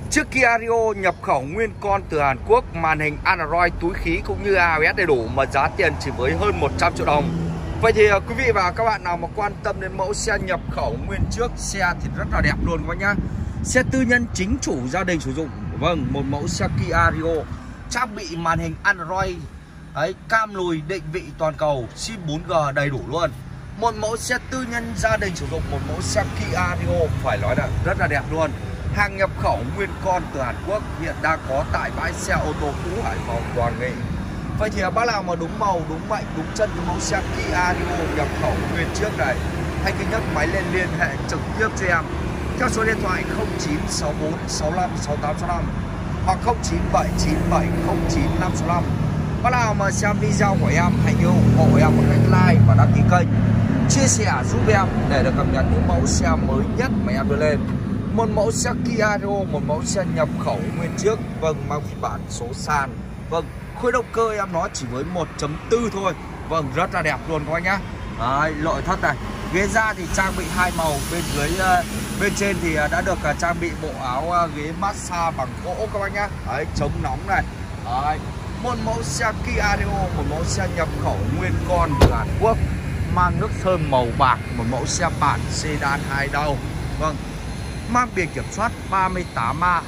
Chiếc Kia Rio nhập khẩu nguyên con từ Hàn Quốc, màn hình Android, túi khí cũng như ABS đầy đủ mà giá tiền chỉ với hơn 100 triệu đồng. Vậy thì quý vị và các bạn nào mà quan tâm đến mẫu xe nhập khẩu nguyên trước, xe thì rất là đẹp luôn các bác nhá. Xe tư nhân chính chủ gia đình sử dụng. Vâng, một mẫu xe Kia Rio trang bị màn hình Android, cam lùi định vị toàn cầu, sim 4G đầy đủ luôn. Một mẫu xe tư nhân gia đình sử dụng, một mẫu xe Kia Rio phải nói là rất là đẹp luôn. Hàng nhập khẩu nguyên con từ Hàn Quốc, hiện đang có tại bãi xe ô tô cũ Hải Phòng Đoàn Nghị. Vậy thì bác nào mà đúng màu, đúng mạnh, đúng chân cái mẫu xe Kia Rio nhập khẩu nguyên trước này, hãy cứ nhấc máy lên liên hệ trực tiếp cho em theo số điện thoại 0964 65 6865 hoặc 0979709565. Bác nào mà xem video của em, hãy nhớ ủng hộ em một cách like và đăng ký kênh, chia sẻ giúp em để được cập nhật những mẫu xe mới nhất mà em đưa lên. Một mẫu xe Kia Rio, một mẫu xe nhập khẩu nguyên trước, vâng, mang phiên bản số sàn. Vâng, khối động cơ em nó chỉ với 1.4 thôi. Vâng, rất là đẹp luôn các bác nhá. Nội thất này, ghế da thì trang bị hai màu, bên dưới bên trên thì đã được trang bị bộ áo ghế massage bằng gỗ các bác nhá. Chống nóng này. Một mẫu xe Kia Rio, một mẫu xe nhập khẩu nguyên con từ Hàn Quốc, mang nước sơn màu bạc, một mẫu xe bản sedan 2 đầu. Vâng, mang biển kiểm soát 38A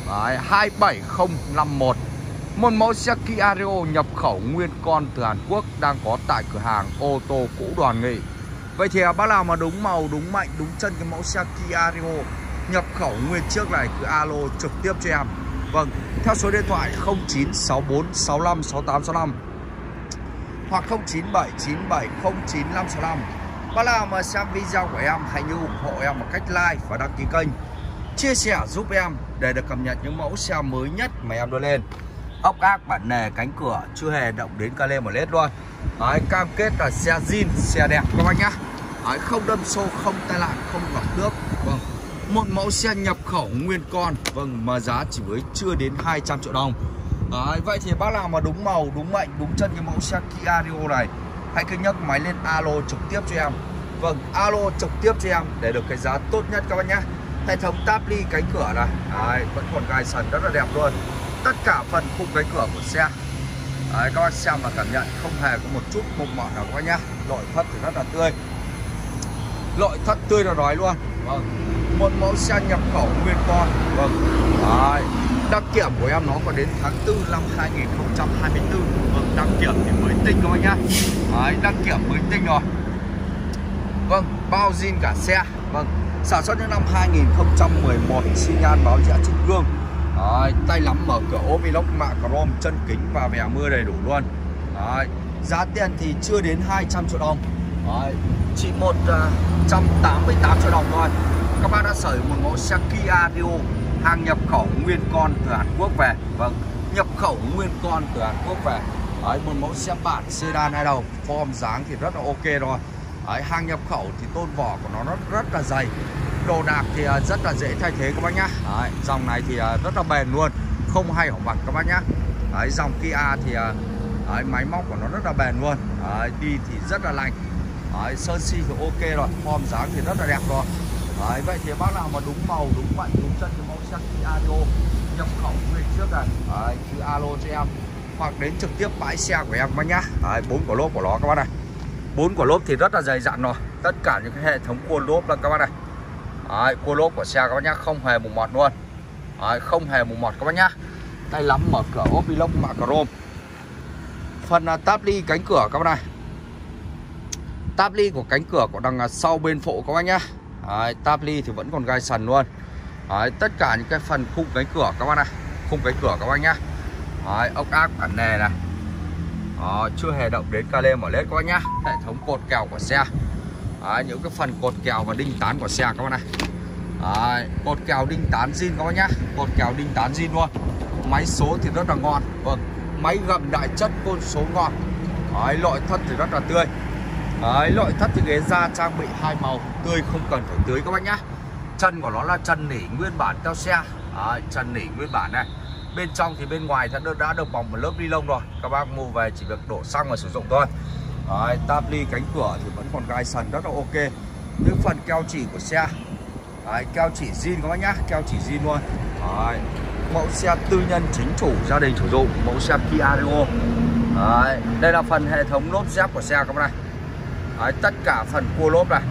27051. Một mẫu xe Kia Rio nhập khẩu nguyên con từ Hàn Quốc đang có tại cửa hàng ô tô cũ Đoàn Nghị. Vậy thì bác nào mà đúng màu, đúng mạnh, đúng chân cái mẫu xe Kia Rio nhập khẩu nguyên trước này cứ alo trực tiếp cho em. Vâng, theo số điện thoại 0964 65 6865 hoặc 0979709565. Bác nào mà xem video của em, hãy nhớ ủng hộ em một cách like và đăng ký kênh, chia sẻ giúp em để được cập nhật những mẫu xe mới nhất mà em đưa lên. Ốc ác bản nề, cánh cửa chưa hề động đến ca lê một lết luôn. Cam kết là xe zin, xe đẹp các bác nhá. Không đâm xô, không tai nạn, không ngập nước. Vâng, một mẫu xe nhập khẩu nguyên con, vâng, mà giá chỉ với chưa đến 200 triệu đồng. Vậy thì bác nào mà đúng màu, đúng mạnh, đúng chân cái mẫu xe Kia Rio này, hãy cứ nhấc máy lên alo trực tiếp cho em. Vâng, alo trực tiếp cho em để được cái giá tốt nhất các bác nhá. Hệ thống táp ly cánh cửa này, vẫn còn gai sần rất là đẹp luôn. Tất cả phần khung cánh cửa của xe, các bác xem và cảm nhận không hề có một chút mụn mọt nào các bác nhá. Nội thất thì rất là tươi, nội thất tươi là nói luôn. Vâng, một mẫu xe nhập khẩu nguyên con. Vâng, đăng kiểm của em nó còn đến tháng 4 năm 2024. Vâng, đăng kiểm thì mới tinh thôi nhá. Đăng kiểm mới tinh rồi. Vâng, bao zin cả xe. Vâng, sản xuất đến năm 2011, xi nhan báo rẽ trên gương. Tay nắm mở cửa ốp inox mạ chrome, chân kính và vè mưa đầy đủ luôn. Giá tiền thì chưa đến 200 triệu đồng. Chỉ 188 triệu đồng thôi. Các bác đã sở hữu một mẫu xe Kia Rio hàng nhập khẩu nguyên con từ Hàn Quốc về. Vâng, nhập khẩu nguyên con từ Hàn Quốc về. Một mẫu xe bản sedan hai đầu, form dáng thì rất là ok rồi. Hàng nhập khẩu thì tôn vỏ của nó rất là dày, đồ đạc thì rất là dễ thay thế các bác nhá. Dòng này thì rất là bền luôn, không hay hỏng vặt các bác nhá. Dòng Kia thì máy móc của nó rất là bền luôn. Đi thì rất là lành. Sơn si thì ok rồi, form dáng thì rất là đẹp rồi. Vậy thì bác nào mà đúng màu, đúng mạnh, đúng chân cái mẫu xe Kia Rio nhập khẩu nguyên trước này, cứ alo cho em hoặc đến trực tiếp bãi xe của em các bác nhá. 4 quả lốp của nó các bác này, 4 quả lốp thì rất là dày dặn rồi. Tất cả những cái hệ thống cua lốp là các bác này. Cua lốp của xe các bác nhá, không hề mù mọt luôn. Không hề mù mọt các bác nhá. Tay nắm mở cửa ốp inox mạ chrome. Phần táp ly cánh cửa các bác này, táp ly của cánh cửa của đằng sau bên phụ các bác nhá. Táp ly thì vẫn còn gai sần luôn. Tất cả những cái phần khung cánh cửa các bác này, khung cánh cửa các bác nhá. Ốc ác bản nề này, chưa hề động đến ca lê mở lết các bác nhá. Hệ thống cột kèo của xe, những cái phần cột kèo và đinh tán của xe các bác này. Cột kèo đinh tán zin các bác nhá, cột kèo đinh tán zin luôn. Máy số thì rất là ngon. Vâng, máy gầm đại chất, côn số ngon. Nội thất thì rất là tươi. Nội thất thì ghế da trang bị hai màu, tươi không cần phải tưới các bác nhá. Chân của nó là chân nỉ nguyên bản theo xe. Chân nỉ nguyên bản này. Bên trong thì bên ngoài đã được bọc một lớp ni lông rồi. Các bác mua về chỉ việc đổ xăng và sử dụng thôi. Táp ly cánh cửa thì vẫn còn gai sần rất là ok. Những phần keo chỉ của xe Đấy, keo chỉ zin các bác nhá, keo chỉ zin luôn. Đấy, mẫu xe tư nhân chính chủ gia đình sử dụng, mẫu xe Kia Rio. Đấy, đây là phần hệ thống lốp dép của xe các bác này. Đấy, tất cả phần cua lốp này.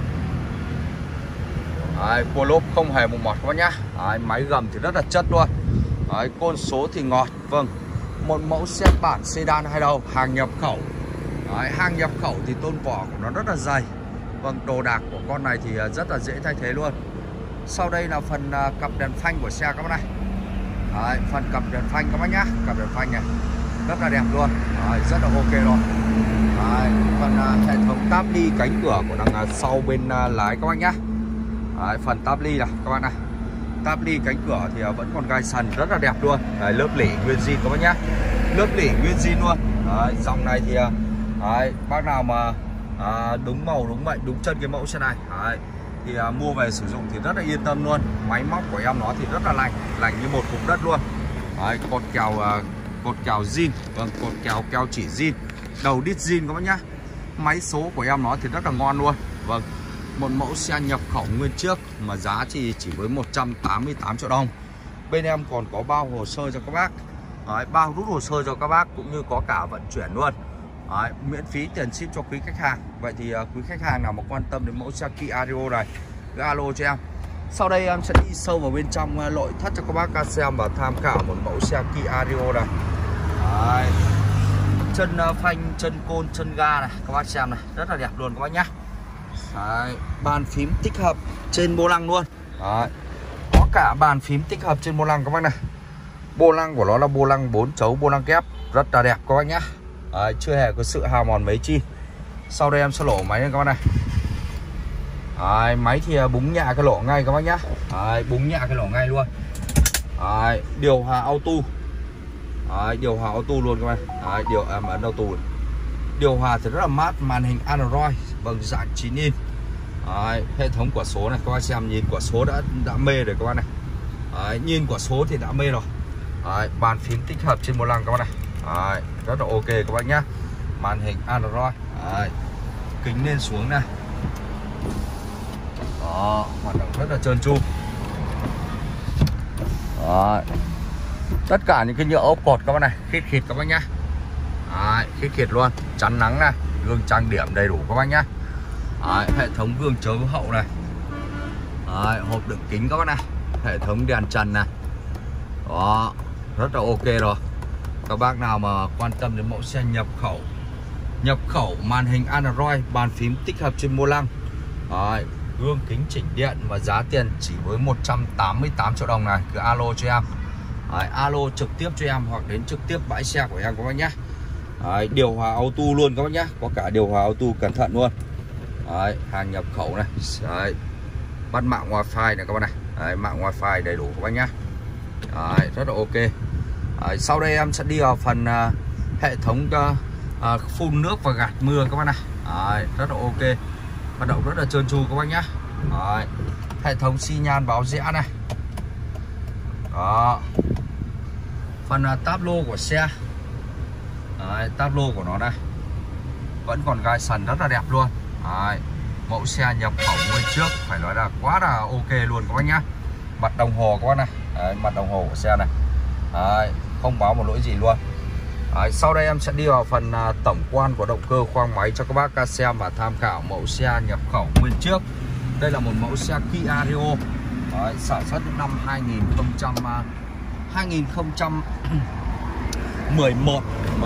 Đấy, cua lốp không hề mục mọt các bác nhá. Đấy, máy gầm thì rất là chất luôn. Đấy, côn số thì ngọt. Vâng, một mẫu xe bản sedan 2 đầu, hàng nhập khẩu. Đấy, hàng nhập khẩu thì tôn vỏ của nó rất là dày. Vâng, đồ đạc của con này thì rất là dễ thay thế luôn. Sau đây là phần cặp đèn phanh của xe các bác này. Đấy, phần cặp đèn phanh các bác nhá, cặp đèn phanh này rất là đẹp luôn. Đấy, rất là ok luôn. Đấy, phần hệ thống táp ly cánh cửa của đằng sau bên lái các bác nhá. Đấy, phần táp ly này các bác này, táp ly cánh cửa thì vẫn còn gai sần rất là đẹp luôn. Đấy, lớp lỉ nguyên zin các bác nhá, lớp lỉ nguyên zin luôn. Đấy, dòng này thì đấy, bác nào mà đúng màu đúng mệnh đúng chân cái mẫu xe này đấy, thì mua về sử dụng thì rất là yên tâm luôn. Máy móc của em nó thì rất là lành như một cục đất luôn. Đấy, cột kèo zin, vâng, cột kèo keo chỉ zin, đầu đít zin các bác nhá. Máy số của em nó thì rất là ngon luôn. Vâng, một mẫu xe nhập khẩu nguyên chiếc mà giá thì chỉ với 188 triệu đồng. Bên em còn có bao hồ sơ cho các bác. Đấy, bao rút hồ sơ cho các bác cũng như có cả vận chuyển luôn. Đấy, miễn phí tiền ship cho quý khách hàng. Vậy thì quý khách hàng nào mà quan tâm đến mẫu xe Kia Rio này, cứ alo cho em. Sau đây em sẽ đi sâu vào bên trong nội thất cho các bác xem và tham khảo một mẫu xe Kia Rio này. Đấy, chân phanh, chân côn, chân ga này các bác xem này, rất là đẹp luôn các bác nhá. Đấy, bàn phím tích hợp trên vô lăng luôn. Đấy, có cả bàn phím tích hợp trên vô lăng các bác này. Vô lăng của nó là vô lăng 4 chấu, vô lăng kép rất là đẹp các bác nhá. Đấy, chưa hề có sự hao mòn mấy chi. Sau đây em sẽ lổ máy lên các bác này. Đấy, máy thì búng nhẹ cái lỗ ngay các bác nhá. Đấy, búng nhẹ cái lỗ ngay luôn. Đấy, điều hòa auto. Đấy, điều hòa auto luôn các bác. Đấy, em ấn auto. Điều hòa thì rất là mát, màn hình Android, vâng, dạng 9 inch. Đấy, hệ thống quả số này các bác xem, nhìn quả số đã mê rồi các bác này. Đấy, nhìn quả số thì đã mê rồi. Đấy, bàn phím tích hợp trên vô lăng các bác này. Đấy, rất là ok các bác nhá. Màn hình Android. Đấy, kính lên xuống này. Đó, hoạt động rất là trơn tru. Đấy, tất cả những cái nhựa ốp cột các bác này khít khịt các bác nhá. Đấy, khít khịt luôn, chắn nắng này, gương trang điểm đầy đủ các bác nhá. Đấy, hệ thống gương chiếu hậu này. Đấy, hộp đựng kính các bác này, hệ thống đèn trần này. Đó, rất là ok rồi. Các bác nào mà quan tâm đến mẫu xe nhập khẩu màn hình Android, bàn phím tích hợp trên vô lăng. Đấy, gương kính chỉnh điện và giá tiền chỉ với 188 triệu đồng này, cứ alo cho em. Đấy, alo trực tiếp cho em hoặc đến trực tiếp bãi xe của em các bác nhé. Đấy, điều hòa auto luôn các bác nhé, có cả điều hòa auto, cẩn thận luôn. Đấy, hàng nhập khẩu này. Đấy, bắt mạng wifi này các bác này. Đấy, mạng wifi đầy đủ các bác nhé. Đấy, rất là ok. Đấy, sau đây em sẽ đi vào phần hệ thống phun nước và gạt mưa các bác này. Đấy, rất là ok, hoạt động rất là trơn tru các bác nhé. Đấy, hệ thống xi nhan báo rẽ này. Đó, phần táp lô của xe. Đấy, táp lô của nó đây vẫn còn gai sần rất là đẹp luôn. Đấy, mẫu xe nhập khẩu nguyên chiếc, phải nói là quá là ok luôn các bác nhá. Mặt đồng hồ các bác này. Đấy, mặt đồng hồ của xe này. Đấy, không báo một lỗi gì luôn. Đấy, sau đây em sẽ đi vào phần tổng quan của động cơ khoang máy cho các bác xem và tham khảo mẫu xe nhập khẩu nguyên chiếc. Đây là một mẫu xe Kia Rio. Đấy, sản xuất năm 2011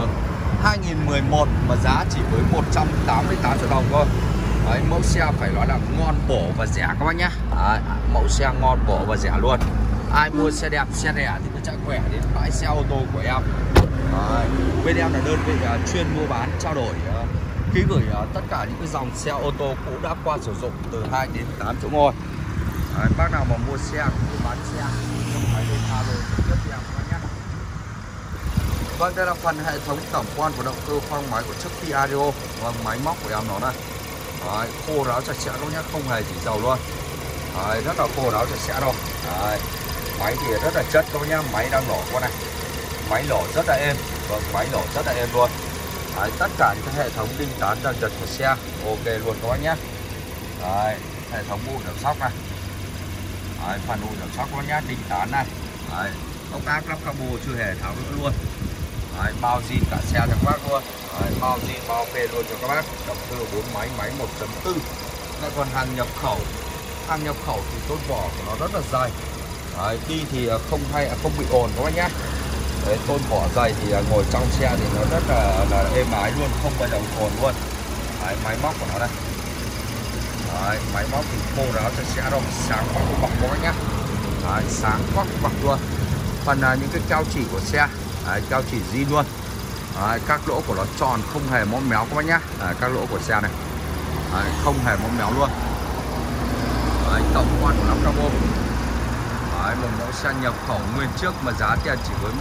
mà giá chỉ với 188 triệu đồng thôi. Đấy, mẫu xe phải nói là ngon bổ và rẻ các bác nhé. Đấy, mẫu xe ngon bổ và rẻ luôn. Ai mua xe đẹp xe rẻ thì cứ chạy khỏe đến bãi xe ô tô của em. Đấy, bên em là đơn vị chuyên mua bán trao đổi ký gửi tất cả những cái dòng xe ô tô cũ đã qua sử dụng từ 2 đến 8 chỗ ngồi. Đấy, bác nào mà mua xe cũng mua bán xe không phải đến alo trực tiếp em các bác nhé. Vâng, đây là phần hệ thống tổng quan của động cơ khoang máy của chiếc Kia Rio. Vâng, máy móc của em nó này. Đấy, khô ráo sạch sẽ các nhé, không hề chỉ dầu luôn. Đấy, rất là khô ráo sạch sẽ đâu. Đấy, máy thì rất là chất các nhá, máy đang nổ qua này. Máy nổ rất là êm. Vâng, máy nổ rất là êm luôn. Đấy, tất cả những cái hệ thống đinh tán dàn giật của xe ok luôn các bác nhé. Đấy, hệ thống bụi đằng sóc này. Đấy, phản hồi giảm sóc các bác nhá, đinh tán này. Đấy, ốc ác lắp cabo chưa hề tháo nữa luôn. Đấy, bao zin cả xe cho các bác luôn. Đấy, bao zin bao phê luôn cho các bác. Động cơ 4 máy, máy 1.4. Lại còn hàng nhập khẩu. Hàng nhập khẩu thì tôn vỏ của nó rất là dày. Đấy, đi thì không bị ồn các bác nhá. Đấy, tôn vỏ dày thì ngồi trong xe thì nó rất là êm ái luôn, không bao giờ ồn luôn. Đấy, máy móc của nó đây. Đấy, máy móc thì khô ráo cho xe đâu, sáng quắc bọc các bác nhá. Đấy, sáng quắc bọc luôn. Phần những cái keo chỉ của xe, đấy, keo chỉ zin luôn. Đấy, các lỗ của nó tròn, không hề móm méo các bác nhá. Đấy, các lỗ của xe này, đấy, không hề móm méo luôn. Đấy, tổng quan của lắp cabo. Đấy, một mẫu xe nhập khẩu nguyên trước mà giá tiền chỉ với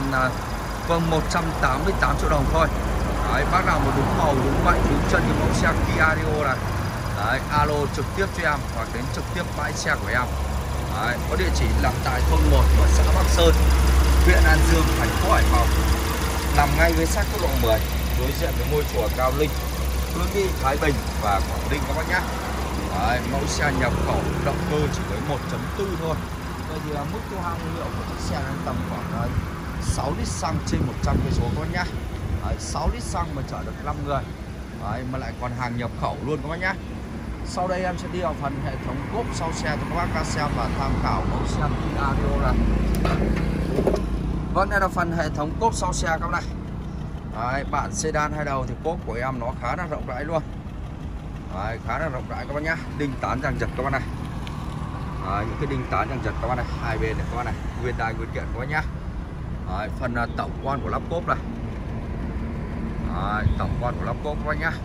188 triệu đồng thôi. Đấy, bác nào mà đúng màu, đúng mạnh, đúng chân cái mẫu xe Kia Rio này, đấy, alo trực tiếp cho em hoặc đến trực tiếp bãi xe của em. Đấy, có địa chỉ là tại thôn 1 của xã Bắc Sơn, huyện An Dương, thành phố Hải Phòng, nằm ngay với sát quốc lộ 10, đối diện với ngôi chùa Cao Linh, hướng đi Thái Bình và Quảng Ninh các bác nhé. Đấy, mẫu xe nhập khẩu động cơ chỉ với 1.4 thôi. Vậy thì mức tiêu hao nhiên liệu của chiếc xe đang tầm khoảng 6 lít xăng trên 100 cây số các bác nhé. 6 lít xăng mà chở được 5 người. Đấy, mà lại còn hàng nhập khẩu luôn các bác nhé. Sau đây em sẽ đi vào phần hệ thống cốp sau xe cho các bác xem và tham khảo mẫu xe Kia Rio này. Vâng, đây là phần hệ thống cốp sau xe các bác này. Đấy, bản sedan hai đầu thì cốp của em nó khá là rộng rãi luôn. Đấy, khá là rộng rãi các bác nhá. Đinh tán giằng giật các bác này. Đấy, những cái đinh tán giằng giật các bác này, hai bên này các bác này, nguyên đai nguyên kiện các bác nhá. Đấy, phần tổng quan của lắp cốp này. Đấy, tổng quan của lắp cốp các bác nhá.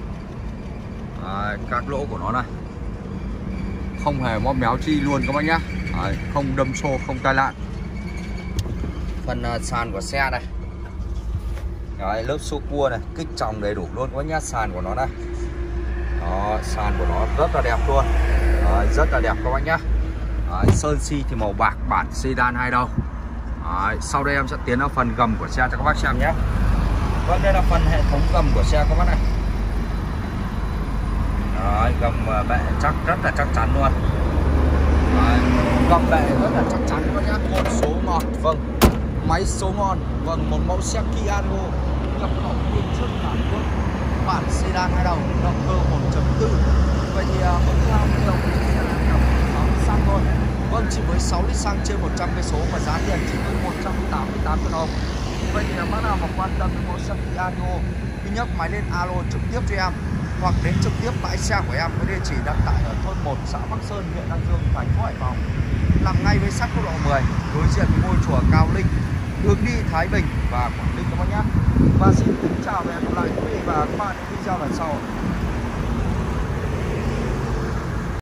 Đấy, các lỗ của nó này không hề móm méo chi luôn các bác nhá. Đấy, không đâm xô, không tai nạn. Phần sàn của xe này. Đấy, lớp xô cua này, kích tròng đầy đủ luôn các bác nhá. Sàn của nó đây. Đó, sàn của nó rất là đẹp luôn. Đấy, rất là đẹp các bác nhá. Đấy, sơn si thì màu bạc, bản sedan hai đầu. Đấy, sau đây em sẽ tiến vào phần gầm của xe cho các bác xem nhé. Vâng, đây là phần hệ thống gầm của xe các bác này. Đấy, gầm bệ chắc rất là chắc chắn luôn. Đấy, gầm bệ rất là chắc chắn các bác nhá. Một số ngọt, vâng, máy số ngon. Vâng, một mẫu xe Kia Rio nhập khẩu nguyên trước Hàn Quốc, bản sedan hai đầu, động cơ 1.4. Vậy thì mức tiêu hao nhiên liệu của chiếc xe này là 6 lít xăng thôi. Vâng, chỉ với 6 lít xăng trên 100 cây số và giá tiền chỉ với 188 triệu đồng. Vậy thì bác nào mà quan tâm đến mẫu xe Kia Rio thì nhấc máy lên alo trực tiếp cho em hoặc đến trực tiếp bãi xe của em với địa chỉ đặt tại ở thôn 1 xã Bắc Sơn, huyện An Dương, thành phố Hải Phòng, nằm ngay với sát quốc lộ 10, đối diện với ngôi chùa Cao Linh, hướng đi Thái Bình và Quảng Ninh các bác nhé. Và xin kính chào và hẹn gặp lại quý vị và các bạn trong video lần sau.